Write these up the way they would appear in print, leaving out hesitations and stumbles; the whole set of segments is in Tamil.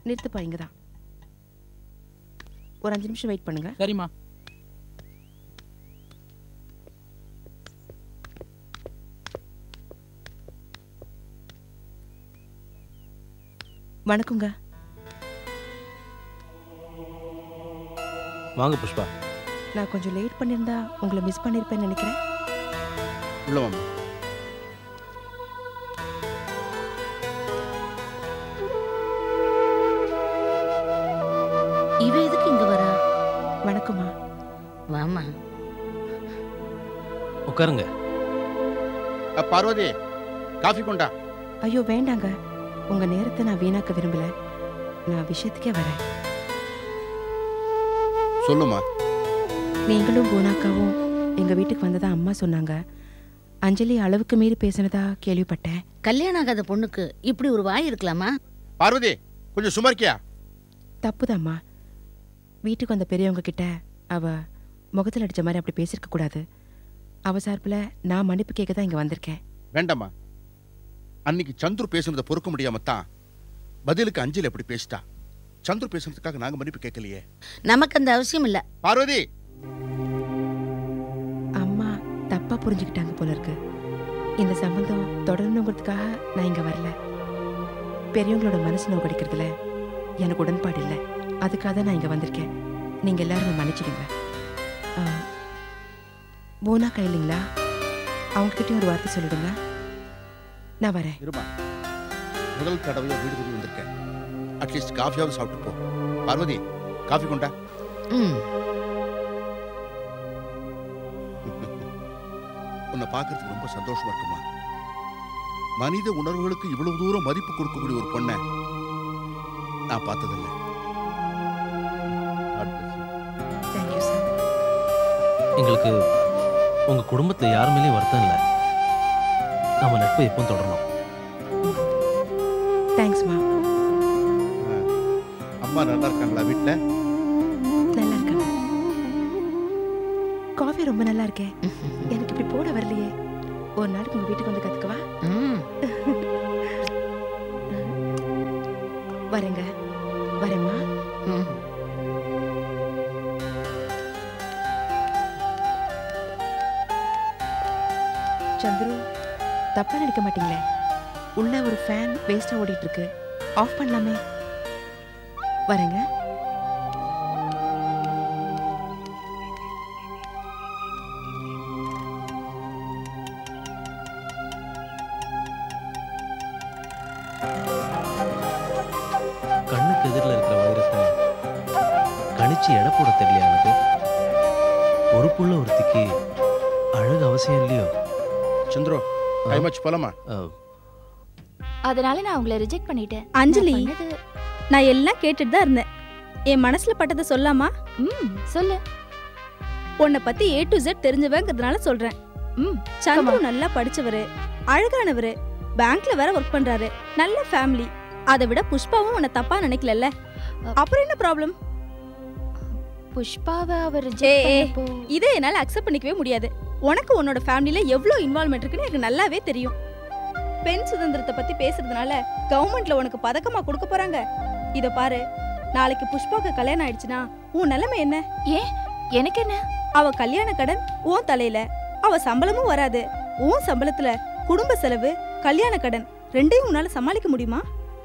நிறுத்துப்பா, இங்கே தான். ஒரு 5 நிமிஷம் வெயிட் பண்ணுங்க. சரிம்மா. வணக்கங்க. வாங்க புஷ்பா. நான் கொஞ்சம் லேட் பண்ணியிருந்தா உங்களை மிஸ் பண்ணியிருப்பேன்னு நினைக்கிறேன். உள்ள வாங்க. இவ எதுக்கு இங்க வரா? வணக்கம்மா. வாமா. உட்காருங்க. பார்வதி, காஃபி கொண்டா. ஐயோ வேண்டாங்க, உங்க நேரத்தை நான் வீணாக்க விரும்பல. நான் விஷயத்துக்கே வரேன். சொல்லுமா. நீங்களும் பூனாக்காவும் எங்க வீட்டுக்கு வந்ததா அம்மா சொன்னாங்க. அஞ்சலி அளவுக்கு மீறி பேசினதா கேள்விப்பட்டேன். கல்யாணம் ஆகாத பொண்ணுக்கு இப்படி ஒரு வாய் இருக்கலாமா? பார்வதி, கொஞ்சம் சும்மா இருக்கியா? தப்புதாம்மா. வீட்டுக்கு வந்த பெரியவங்க கிட்ட அவ முகத்தில் அடிச்ச மாதிரி அப்படி பேசியிருக்க கூடாது. அவ சார்பில் நான் மன்னிப்பு கேட்க தான் இங்க வந்திருக்கேன். வேண்டாமா. அன்னைக்கு சந்துரு பேசுனதை பொறுக்க முடியாமத்தான் பதிலுக்கு அஞ்சலி எப்படி பேசிட்டா. சந்துரு பேசுனதுக்காக நாங்க மன்னிப்பு கேட்கலையே. நமக்கு அந்த அவசியம் இல்ல. பார்வதி, அம்மா தப்பா புரிஞ்சுக்கிட்டாங்க போல இருக்கு. இந்த சம்பந்தம் தொடரணுங்கிறதுக்காக நான் இங்க வரல. பெரியவங்களோட மனசு நோக்கடிக்கிறதுல எனக்கு உடன்பாடு இல்லை. அதுக்காக தான் நான் இங்க வந்திருக்கேன். நீங்க எல்லாரும் மன்னிச்சிடுங்க. பூனாக்கா இல்லைங்களா? அவங்க கிட்டயும் ஒரு வார்த்தை சொல்லிடுங்க. நான் வரேன். இருமா. முதல் தடவையா வீடு திரும்பி வந்திருக்கேன். அட்லீஸ்ட் காஃபியாவது சாப்பிட்டு போ. பார்வதி, காஃபி கொண்டா. உன்னை பார்க்கறதுக்கு ரொம்ப சந்தோஷமா இருக்குமா. மனித உணர்வுகளுக்கு இவ்வளவு தூரம் மதிப்பு கொடுக்கக்கூடிய ஒரு பொண்ணை நான் பார்த்ததில்லை. Thank you sir. எங்களுக்கு உங்க குடும்பத்துல யார் மேலேயும் வருத்தம் இல்லை. நம்ம நட்பு எப்பவும் தொடரணும். தேங்க்ஸ்மா. அம்மா நல்லா இருக்காங்களா வீட்டுல? நல்லா இருக்காங்க. காஃபி ரொம்ப நல்லா இருக்கே. எனக்கு இப்படி போட வரலையே. ஒரு நாளைக்கு உங்க வீட்டுக்கு வந்து கத்துக்கவா? வரேங்க. வரேம்மா. சந்துரு, தப்பா நினைக்க மாட்டீங்களே? உள்ள ஒரு ஃபேன் வேஸ்டா ஓடிட்டு இருக்கு. ஆஃப் பண்ணலாமே. வரேங்க. கண்ணுக்கு எதிரில் இருக்கிற வைரத்தை கணிச்சு எடை போட தெரியல எனக்கு. ஒரு புள்ள ஒருத்திக்கு அழகு அவசியம் இல்லையோ? சந்திரோ, டைம் ஆச்சு போலாமா? அதனால நான் உங்களை ரிஜெக்ட் பண்ணிட்டேன். அஞ்சலி, நான் எல்லாம் கேட்டுட்டு தான் இருந்தேன். என் மனசுல பட்டதை சொல்லாமா? சொல்லு. உன்னை பத்தி A to Z தெரிஞ்சவங்கிறதுனால சொல்றேன். சந்துரு நல்லா படிச்சவரு, அழகானவரு, பேங்க்ல வேற ஒர்க் பண்றாரு, நல்ல ஃபேமிலி. அதை விட புஷ்பாவும் உன்னை தப்பா நினைக்கல. அப்புறம் என்ன ப்ராப்ளம்? புஷ்பாவை அவர் இதை என்னால அக்செப்ட் பண்ணிக்கவே முடியாது. உனக்கு உன்னோட ஃபேமிலில எவ்வளவு இன்வால்வ்மெண்ட் இருக்குன்னு எனக்கு நல்லாவே தெரியும். பெண் சுதந்திரத்தை பத்தி பேசுறதுனால கவர்மெண்ட்ல உனக்கு பதக்கமா கொடுக்க போறாங்க. இத பாரு, நாளைக்கு புஷ்பாக்கு கல்யாணம் ஆயிடுச்சுன்னா உன் நிலைமை என்ன? ஏன் எனக்கு என்ன? அவ கல்யாண கடன் உன் தலையில. அவ சம்பளமும் வராது. உன் சம்பளத்துல குடும்ப செலவு, கல்யாண கடன் ரெண்டையும் உன்னால சமாளிக்க முடியுமா?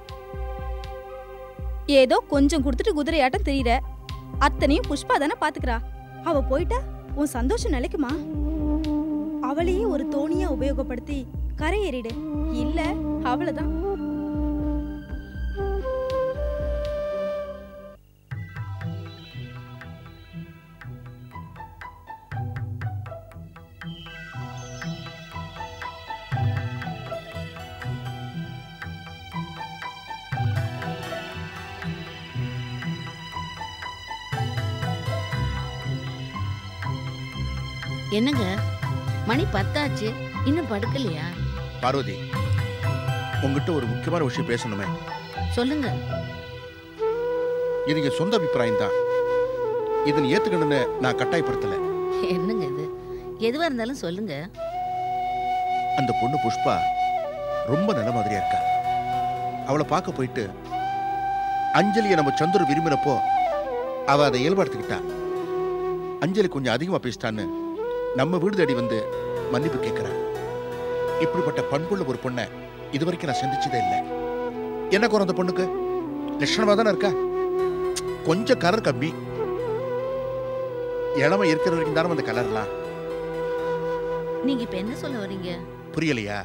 ஏதோ கொஞ்சம் கொடுத்துட்டு குதிரையாட்டம் தெரியற. அத்தனையும் புஷ்பா தானே பாத்துக்கிறா. அவ போயிட்டா உன் சந்தோஷம் நிலைக்குமா? அவளையே ஒரு தோணியா உபயோகப்படுத்தி கரையேறிடு. இல்ல அவ்வளவுதான். என்னங்க, மணி 10 ஆச்சு, இன்னும் படுக்கலையா? பார்வதி, உங்ககிட்ட ஒரு முக்கியமான விஷயம் பேசணுமே. சொல்லுங்க. இது என் சொந்த அபிப்பிராயம் தான். இதனை ஏத்துக்கணும்னு நான் கட்டாயப்படுத்தல. என்னங்க இது? எதுவா இருந்தாலும் சொல்லுங்க. அந்த பொண்ணு புஷ்பா ரொம்ப நல்ல மாதிரியா இருக்கா. அவளை பார்க்க போயிட்டு அஞ்சலியை நம்ம சந்துரு விரும்பினப்போ அவ அதை இயல்படுத்திக்கிட்டா. அஞ்சலி கொஞ்சம் அதிகமா பேசிட்டான்னு நம்ம வீடு தேடி வந்து மன்னிப்பு கேட்கிறா. இப்படிப்பட்ட பண்புள்ள ஒரு பொண்ணை இதுவரைக்கும் நான் சந்திச்சதே இல்லை. என்ன குறை அந்த பொண்ணுக்கு? லட்சணமா தானே இருக்கா, கொஞ்சம் கலர் கம்மி. இளமை இருக்கிற வரைக்கும் தானே அந்த கலர்லாம். நீங்க இப்ப என்ன சொல்ல வரீங்க? புரியலையா?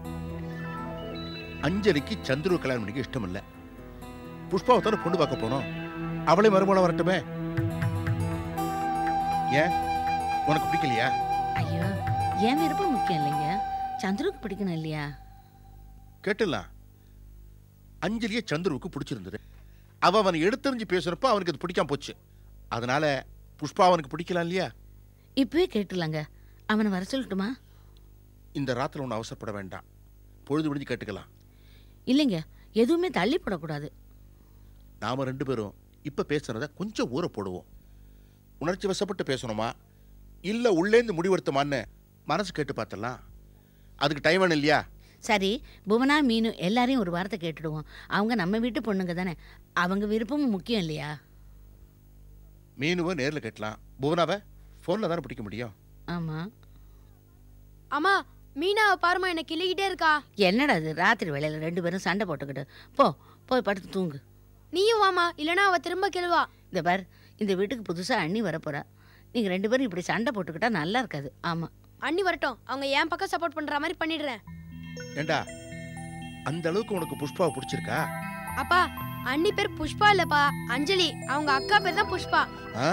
அஞ்சலிக்கு சந்துரு கல்யாணம் பண்ணிக்க இஷ்டம் இல்லை. புஷ்பாவை தானே பொண்ணு பார்க்க போனோம், அவளே மறுமணம் வரட்டுமே. ஏன் உனக்கு பிடிக்கலையா? ஐயோ, என் விருப்பம் முக்கியம் இல்லைங்க, சந்துருக்கு பிடிக்கணும் இல்லையா? கேட்டுலாம். அஞ்சலியை சந்துருவுக்கு பிடிச்சிருந்தது. அவன் எடுத்தறிஞ்சு பேசுறப்ப அவனுக்கு அது பிடிக்காம போச்சு. அதனால புஷ்பா அவனுக்கு பிடிக்கலாம் இல்லையா? இப்பவே கேட்டுலாங்க. அவனை வர சொல்லட்டுமா? இந்த ராத்திரி ஒன்று அவசரப்பட வேண்டாம், பொழுது விடிஞ்சு கேட்டுக்கலாம். இல்லைங்க, எதுவுமே தள்ளி போடக்கூடாது. நாம 2 பேரும் இப்ப பேசுறத கொஞ்சம் ஊற போடுவோம். உணர்ச்சி வசப்பட்டு பேசணுமா இல்ல உள்ளேந்து முடிவெடுத்தமான்னு மனசு கேட்டு பார்த்தலாம். அதுக்கு டைம் வேணும் இல்லையா? சரி, புவனா மீனு எல்லாரையும் ஒரு வாரத்தை கேட்டுடுவோம். அவங்க நம்ம வீட்டு பொண்ணுங்க தானே, அவங்க விருப்பமும் முக்கியம் இல்லையா? மீனுவை நேர்ல கேட்டலாம், புவனாவை போன்ல தானே பிடிக்க முடியும். ஆமா. அம்மா, மீனாவை பாருமா, என்ன கிள்ளிக்கிட்டே இருக்கா. என்னடா அது ராத்திரி வேளையில 2 பேரும் சண்டை போட்டுக்கிட்டு? போய் படுத்து தூங்கு. நீயும் வாமா, இல்லனா அவ திரும்ப கிள்வா. இந்த பார், இந்த வீட்டுக்கு புதுசா அண்ணி வரப்போறா. நீங்க 2 பேரும் இப்படி சண்டை போட்டுக்கிட்டா நல்லா இருக்காது. ஆமா, அண்ணி வரட்டும், அவங்க என் பக்கம் சப்போர்ட் பண்ற மாதிரி பண்ணிடுறேன். ஏண்டா அந்த அளவுக்கு உனக்கு புஷ்பாவை பிடிச்சிருக்கா? அப்பா, அண்ணி பேர் புஷ்பா இல்லப்பா, அஞ்சலி. அவங்க அக்கா பேர் தான் புஷ்பா. ஆ?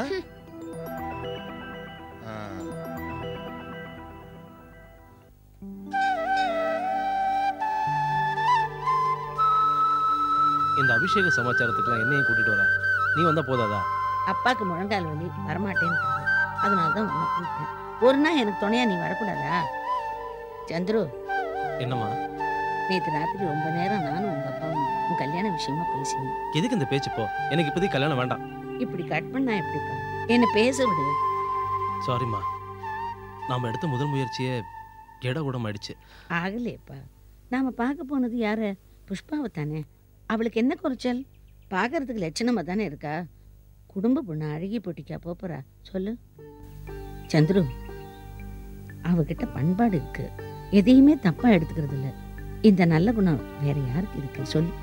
இந்த அபிஷேக சமாச்சாரத்துக்குலாம் என்னையும் கூட்டிட்டு வர நீ வந்தா போதாதா? அப்பாக்கு முழங்கால் வலி வரமாட்டேன்னு, அதனாலதான் உன்னை கூப்பிட்டேன். ஒரு நாள் எனக்கு துணையா நீ வரக்கூடாதா? சந்துரு, என்னம்மா? நேற்று ராத்திரி ரொம்ப நேரம் நானும் உங்க அப்பாவும் உன் கல்யாண விஷயமா பேசினோம். எதுக்கு இந்த பேச்சு? போ, எனக்கு இப்போதைக்கு கல்யாணம் வேண்டாம். இப்படி கட் பண்ணா எப்படிப்பா? என்ன பேச விடு. சாரிம்மா, நாம எடுத்த முதல் முயற்சியே எடகுடம் ஆயிடுச்சு. ஆகலையப்பா. நாம பார்க்க போனது யார? புஷ்பாவை தானே. அவளுக்கு என்ன குறைச்சல்? பார்க்கறதுக்கு லட்சணமா தானே இருக்கா. குடும்ப பொண்ணு அழகி போட்டிக்கா போறா? சொல்லு சந்துரு. அவகிட்ட பண்பாடு இருக்கு, எதையுமே தப்பா எடுத்துக்கிறது இல்ல. இந்த நல்ல குணம் வேற யாருக்கு இருக்கு சொல்லு?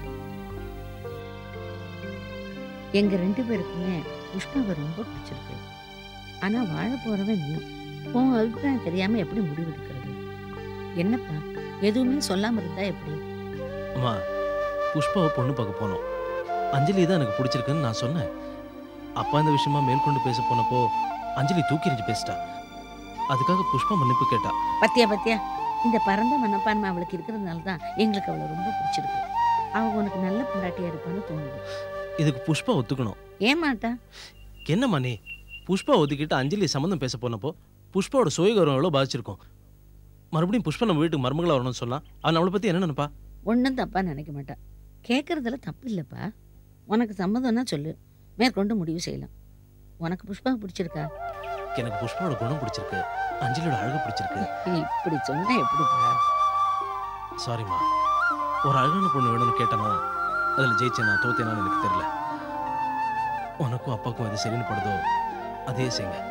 எங்க 2 பேருக்குமே புஷ்பாவை ரொம்ப பிடிச்சிருக்கு. ஆனா வாழ போறவன் நீ. உன் அபிப்பிராயம் தெரியாம எப்படி முடிவெடுக்கிறது? என்னப்பா, எதுவுமே சொல்லாம இருந்தா எப்படி? அம்மா, புஷ்பாவை பொண்ணு பார்க்க போனோம். அஞ்சலி தான் எனக்கு பிடிச்சிருக்குன்னு நான் சொன்னேன். அப்பா இந்த விஷயமா மேற்கொண்டு பேச போனப்போ அஞ்சலி தூக்கி எறிஞ்சு பேசிட்டா. அதுக்காக புஷ்பா மன்னிப்பு கேட்டா. பத்தியா இந்த பரந்த மனப்பான்மை அவளுக்கு இருக்கிறதுனால தான் எங்களுக்கு அவளை ரொம்ப பிடிச்சிருக்கு. அவ உனக்கு நல்ல பொண்டாட்டியா இருப்பான்னு தோணுது. இதுக்கு புஷ்பா ஒத்துக்கணும். ஏமாட்டா? என்னம்மா நீ? புஷ்பா ஒதுக்கிட்டு அஞ்சலி சம்மந்தம் பேச போனப்போ புஷ்பாவோட சுயகௌரவம் எவ்வளோ பாதிச்சிருக்கும். மறுபடியும் புஷ்பா நம்ம வீட்டுக்கு மருமகளா வரணும்னு சொன்னா அவன் அவளை பத்தி என்ன நினைப்பா? ஒன்றும் தப்பா நினைக்க மாட்டா. கேட்கறதுல தப்பு இல்லைப்பா. உனக்கு சம்மதம்னா சொல்லு, மேற்கொண்டு முடிவு செய்யலாம். உனக்கு புஷ்பா பிடிச்சிருக்கா? எனக்கு புஷ்பாவோட குணம் பிடிச்சிருக்கு, அஞ்சலியோட அழகு பிடிச்சிருக்கு. இப்படி சொன்னா எப்படிப்பா? சாரிம்மா, ஒரு அழகான பொண்ணு வேணும்னு கேட்டேன்னா அதில் ஜெயிச்சேனா தோத்தேனான்னு எனக்கு தெரியல. உனக்கும் அப்பாவுக்கும் அது சரின்னு படுதோ அதே செய்யுங்க.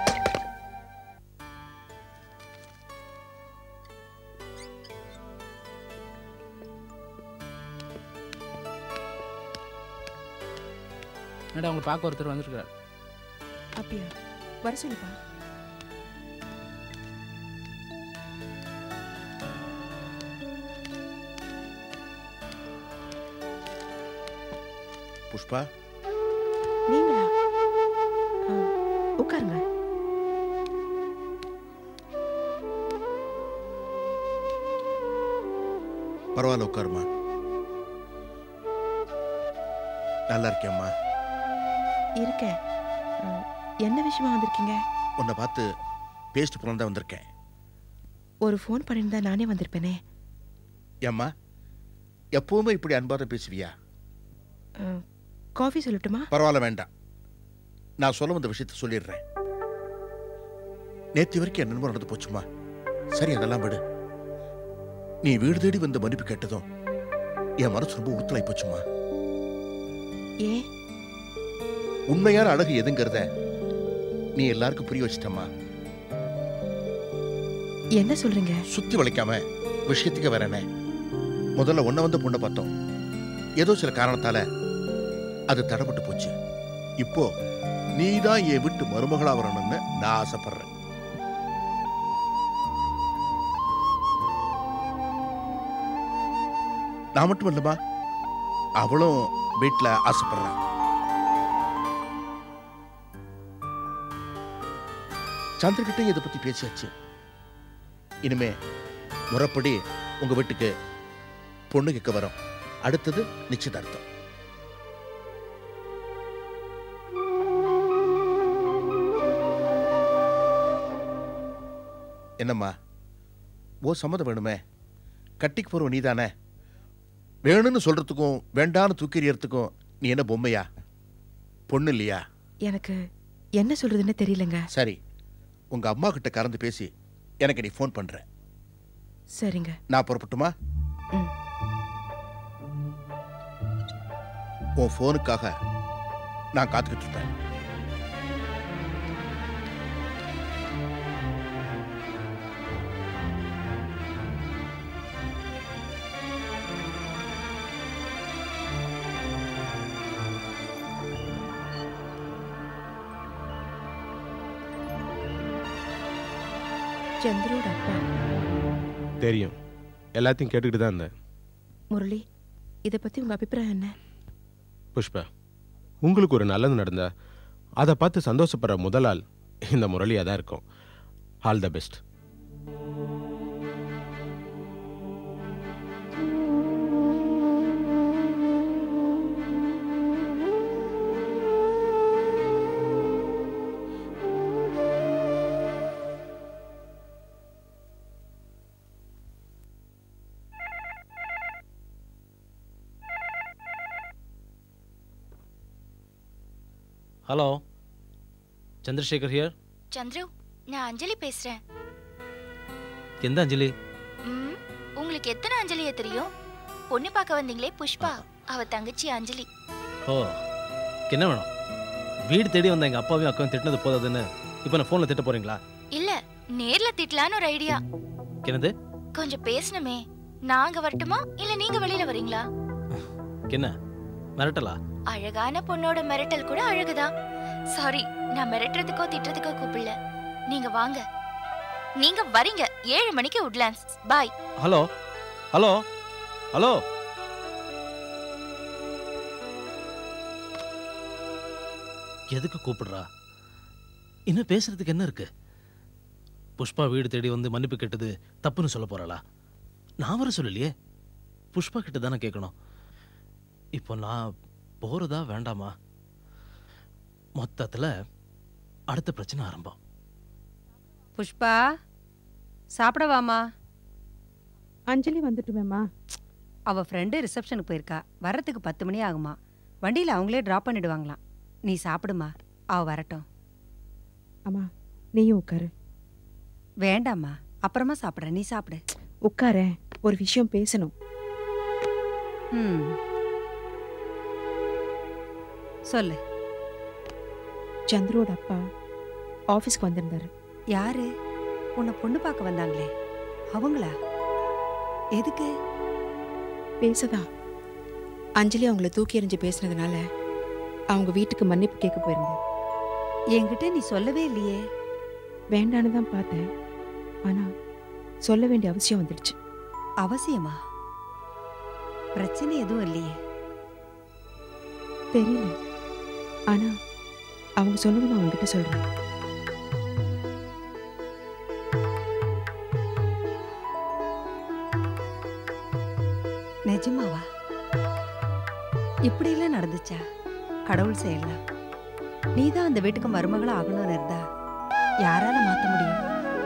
மேடம், உங்களை பார்க்க ஒருத்தர் வந்திருக்காரு. அப்படியா? வர சொல்லுப்பா. புஷ்பா, நீங்களா? உட்காருங்க. பரவாயில்ல, உட்காருமா. நல்லா இருக்கேம்மா. இருக்கேன். என்ன விஷயமா வந்திருக்கீங்க? உன்னை பார்த்து பேசிட்டு போன தான் வந்திருக்கேன். ஒரு ஃபோன் பண்ணியிருந்தா நானே வந்திருப்பேனே. ஏம்மா, எப்பவுமே இப்படி அன்பாக பேசுவியா? காஃபி சொல்லட்டுமா? பரவாயில்ல, வேண்டாம். நான் சொல்ல வந்த விஷயத்த சொல்லிடுறேன். நேற்று வரைக்கும் என்ன நடந்து போச்சுமா. சரி, அதெல்லாம் விடு. நீ வீடு தேடி வந்த மன்னிப்பு கேட்டதும் என் மனசு ரொம்ப உறுத்தலாய் போச்சுமா. ஏன்? உண்மையான அழகு எதுங்கிறத நீ எல்லாருக்கும் புரிய வச்சிட்டம்மா. என்ன சொல்றீங்க? சுத்தி வளைக்காம விஷயத்துக்கு வரனே. முதல்ல ஒன்ன வந்து பொண்ணை பார்த்தோம். ஏதோ சில காரணத்தால அது தடப்பட்டு போச்சு. இப்போ நீதான் என் விட்டு மருமகளா வரணும்னு நான் ஆசைப்படுறேன். நான் மட்டும் இல்லம்மா, அவளும் வீட்டுல ஆசைப்படுறான். சந்திரகிட்ட இதை பத்தி பேசியாச்சு. இனிமே முறைப்படி உங்க வீட்டுக்கு பொண்ணு கேட்க வரோம். அடுத்தது நிச்சயதார்த்தம். என்னம்மா, ஓ சம்மதம் வேணுமே? கட்டிக்கு போறவ நீதானே. வேணும்னு சொல்றதுக்கும் வேண்டான்னு தூக்கி எறியறதுக்கும் நீ என்ன பொம்மையா? பொண்ணு இல்லையா? எனக்கு என்ன சொல்றதுன்னு தெரியலங்க. சரி, உங்க அம்மா கிட்ட கறந்து பேசி எனக்கு நீ ஃபோன் பண்ற. சரிங்க. நான் புறப்பட்டுமா? ம். உன் ஃபோனுக்காக நான் காத்துக்கிட்டு இருப்பேன். சந்திரோட அப்பா. தெரியும், எல்லாத்தையும் கேட்டுக்கிட்டு தான் இருந்தேன். முரளி, இதை பத்தி உங்க அபிப்பிராயம் என்ன? புஷ்பா, உங்களுக்கு ஒரு நல்லது நடந்தா அதை பார்த்து சந்தோஷப்படுற முதல் ஆள் இந்த முரளியாக தான் இருக்கும். All the best. Hello, Chandrasekhar here. Chandru, நான் அஞ்சலி பேசுறேன். எந்த அஞ்சலி? உங்களுக்கு எத்தனை அஞ்சலிய தெரியும்? பொண்ணு பார்க்க வந்தீங்களே புஷ்பா, அவ தங்கச்சி அஞ்சலி. ஓ, என்ன வேணும்? வீடு தேடி வந்த எங்க அப்பாவையும் அக்காவையும் திட்டினது போதாதுன்னு இப்போ நான் ஃபோனில் திட்ட போறீங்களா? இல்ல, நேர்ல திட்டலான்னு ஒரு ஐடியா. என்னது? கொஞ்சம் பேசணுமே. நாங்க வரட்டுமா இல்ல நீங்க வெளியில வரீங்களா? என்ன மிரட்டலா? அழகான பொண்ணோட மிரட்டல் கூட அழகுதான். சாரி, நான் மிரட்டுறதுக்கோ திட்டுறதுக்கோ கூப்பிடல. நீங்க வாங்க. நீங்க வரீங்க 7 மணிக்கு Woodlands. Bye. Hello hello hello, எதுக்கு கூப்பிடுறா? இன்னும் பேசுறதுக்கு என்ன இருக்கு? புஷ்பா வீடு தேடி வந்து மன்னிப்பு கேட்டது தப்புன்னு சொல்ல போறாளா? நான் வர சொல்லலையே, புஷ்பா கிட்ட தானே கேட்கணும். இப்போ நான் போறதா வேண்டாமா? மொத்தத்துல அடுத்த பிரச்சனை ஆரம்பம். புஷ்பா, சாப்பிடவாமா? அஞ்சலி வந்துட்டுமேம்மா. அவ ஃப்ரெண்டு ரிசப்ஷனுக்கு போயிருக்கா. வர்றதுக்கு 10 மணி ஆகுமா. வண்டியில் அவங்களே ட்ராப் பண்ணிடுவாங்களாம். நீ சாப்பிடுமா, அவ வரட்டும். அம்மா, நீயும் உட்காரு. வேண்டாம்மா, அப்புறமா சாப்பிட்றேன். நீ சாப்பிடு. உட்கார, ஒரு விஷயம் பேசணும். சொல்லு. சந்திரோட அப்பா ஆஃபீஸ்க்கு வந்திருந்தாரு. யாரு? உன்னை பொண்ணு பார்க்க வந்தாங்களே, அவங்களா? எதுக்கு? பேசதான். அஞ்சலி அவங்கள தூக்கி எறிஞ்சு பேசினதுனால அவங்க வீட்டுக்கு மன்னிப்பு கேட்க போயிருந்தேன். என்கிட்ட நீ சொல்லவே இல்லையே. வேண்டான்னு தான் பார்த்தேன், ஆனா சொல்ல வேண்டிய அவசியம் வந்துடுச்சு. அவசியமா? பிரச்சனை எதுவும் இல்லையே. தெரியல, ஆனா அவங்க சொன்னதை நான் உங்ககிட்ட சொல்றேன். நிஜமாவா? இப்படி எல்லாம் நடந்துச்சா? கடவுள் செய்யலாம். நீதான் அந்த வீட்டுக்கு மருமகளா ஆகணும்னு இருந்தா யாரால மாத்த முடியும்?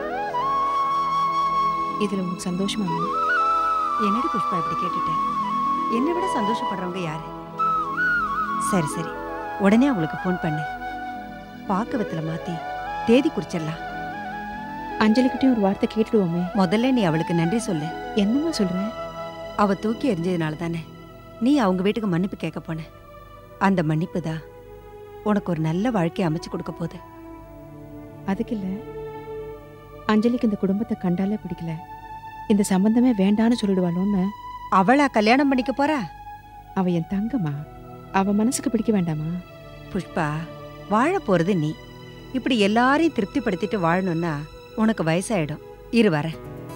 இதுல உங்களுக்கு சந்தோஷமா? என்னடி புஷ்பா இப்படி கேட்டுட்டேன்? என்னை விட சந்தோஷப்படுறவங்க யாரு? சரி சரி, உடனே அவளுக்கு ஃபோன் பண்ணு. பாக்கவத்துல மாத்தி தேதி குறிச்சிடலாம். அஞ்சலிக்கிட்டையும் ஒரு வார்த்தை கேட்டுடுவோமே. முதல்ல நீ அவளுக்கு நன்றி சொல்லு. என்னமா சொல்ற? அவ தூக்கி எறிஞ்சதுனால தானே நீ அவங்க வீட்டுக்கு மன்னிப்பு கேட்க போன. அந்த மன்னிப்பு தான் உனக்கு ஒரு நல்ல வாழ்க்கையை அமைச்சு கொடுக்க போகுது. அதுக்கு இல்ல, அஞ்சலிக்கு இந்த குடும்பத்தை கண்டாலே பிடிக்கல, இந்த சம்பந்தமே வேண்டான்னு சொல்லிடுவாளோன்னு. அவளா கல்யாணம் பண்ணிக்க போறா? அவ என் தங்கம்மா, அவ மனசுக்கு பிடிக்க வேண்டாமா? புஷ்பா, வாழ போறது நீ. இப்படி எல்லாரையும் திருப்திப்படுத்திட்டு வாழணும்னா உனக்கு வயசாயிடும். இரு வர.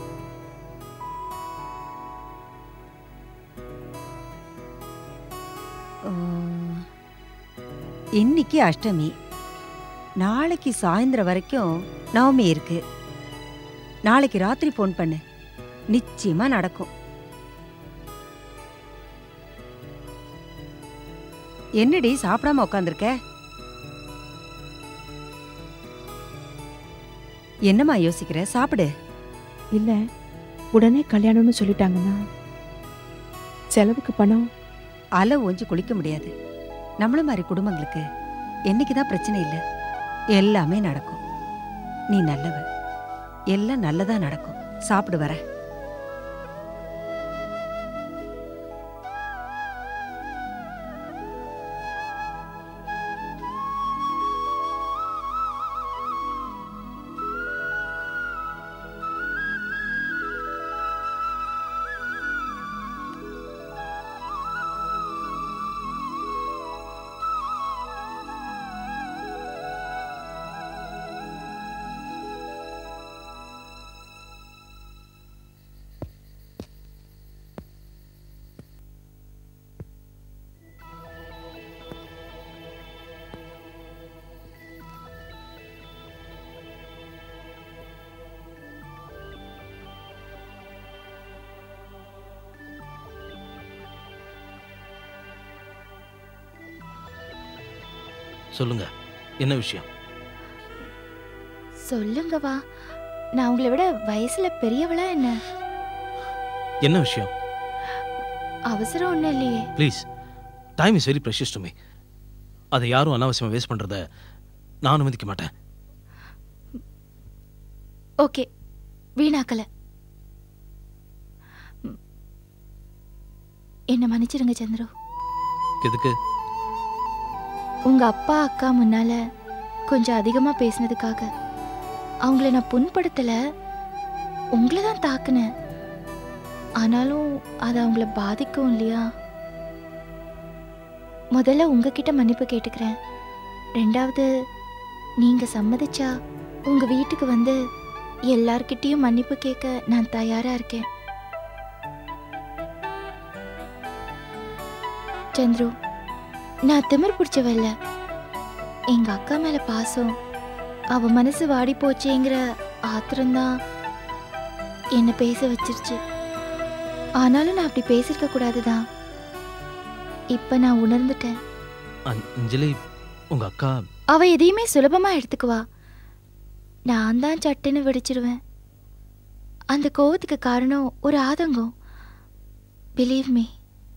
இன்னைக்கு அஷ்டமி, நாளைக்கு சாயந்தரம் வரைக்கும் நவமி இருக்கு. நாளைக்கு ராத்திரி போன் பண்ணு, நிச்சயமா நடக்கும். என்னடி சாப்பிடாம உட்காந்துருக்க? என்னம்மா யோசிக்கிற? சாப்பிடு. இல்ல, உடனே கல்யாணம்னு சொல்லிட்டாங்கன்னா செலவுக்கு பணம். அலை ஓஞ்சி குளிக்க முடியாது. நம்மள மாதிரி குடும்பங்களுக்கு என்னைக்குதான் பிரச்சனை இல்லை, எல்லாமே நடக்கும். நீ நல்லவ, எல்லாம் நல்லதா நடக்கும். சாப்பிடு வர. சொல்லுங்க, என்ன விஷயம்? சொல்லுங்கவா, நான் உங்களை விட வயசுல பெரியவளா என்ன? என்ன விஷயம்? அவசரம் ஒண்ணும் இல்லையே. Please, time is very precious to me. அதை யாரும் அனாவசியமா வேஸ்ட் பண்றத நான் அனுமதிக்க மாட்டேன். ஓகே, வீணாக்கல. என்ன மன்னிச்சிருங்க சந்திரு. எதுக்கு? உங்க அப்பா அக்கா முன்னால கொஞ்சம் அதிகமா பேசினதுக்காக. அவங்கள நான் புண்படுத்தல, உங்களை தான் தாக்குனேன். ஆனாலும் அது அவங்கள பாதிக்கும் இல்லையா? முதல்ல உங்ககிட்ட மன்னிப்பு கேட்டுக்கிறேன். ரெண்டாவது, நீங்க சம்மதிச்சா உங்க வீட்டுக்கு வந்து எல்லார்கிட்டயும் மன்னிப்பு கேட்க நான் தயாரா இருக்கேன். சந்துரு, நான் திமிர் பிடிச்சவ இல்ல. எங்க அக்கா மேல பாசம், அவ மனசு வாடி போச்சேங்கிற ஆத்திரம்தான் என்ன பேச வச்சிருச்சு. ஆனாலும் நான் அப்படி பேசிருக்க கூடாதுதான். இப்ப நான் உணர்ந்துட்டேன். அஞ்சலி, உங்க அக்கா அவ எதையுமே சுலபமா எடுத்துக்குவா. நான் தான் சட்டுன்னு வெடிச்சிருவேன். அந்த கோவத்துக்கு காரணம் ஒரு ஆதங்கம். Believe me.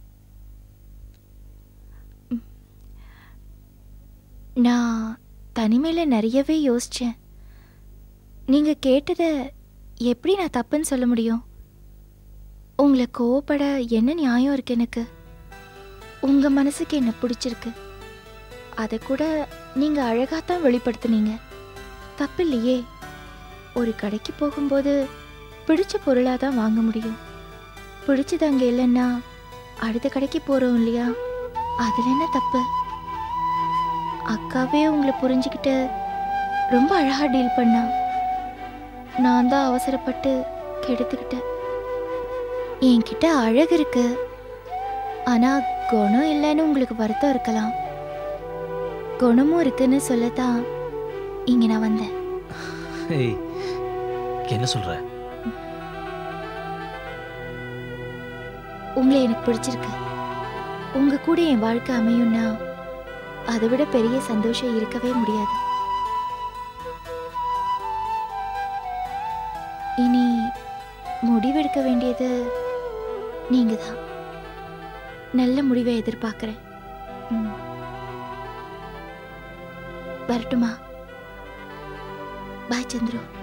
நான் தனிமையில நிறையவே யோசிச்சேன். நீங்க கேட்டதை எப்படி நான் தப்புன்னு சொல்ல முடியும்? உங்களை கோவப்பட என்ன நியாயம் இருக்கு எனக்கு? உங்க மனசுக்கு என்ன பிடிச்சிருக்கு, அதை கூட நீங்க அழகாத்தான் வெளிப்படுத்துனீங்க. தப்பு இல்லையே. ஒரு கடைக்கு போகும்போது பிடிச்ச பொருளாக தான் வாங்க முடியும். பிடிச்சது அங்கே இல்லைன்னா அடுத்த கடைக்கு போகிறோம் இல்லையா? அதில் என்ன தப்பு? அக்காவே உங்களை புரிஞ்சுக்கிட்டு ரொம்ப அழகாக டீல் பண்ணா. நான் தான் அவசரப்பட்டு கெடுத்துக்கிட்டேன். என்கிட்ட அழகு இருக்கு, ஆனால் குணம் இல்லைன்னு உங்களுக்கு வருத்தம் இருக்கலாம். குணமும் இருக்குன்னு சொல்லத்தான் இங்க நான் வந்தேன். என்ன சொல்ற? உங்களை எனக்கு பிடிச்சிருக்கு. உங்க கூட என் வாழ்க்கை அமையும்னா அதை விட பெரிய சந்தோஷம் இருக்கவே முடியாது. இனி முடிவெடுக்க வேண்டியது நீங்க தான். நல்ல முடிவை எதிர்பார்க்கிறேன். வரட்டுமா? பாய் சந்துரு.